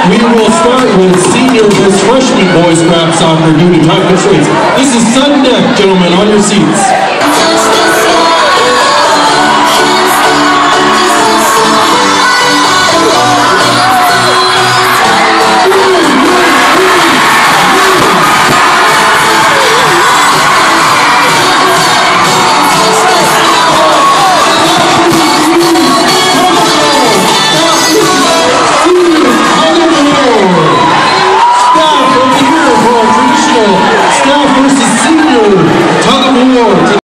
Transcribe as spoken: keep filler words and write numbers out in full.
We will start with senior versus freshman boys crab soccer due to time constraints. This is Sun Deck, gentlemen, on your seats.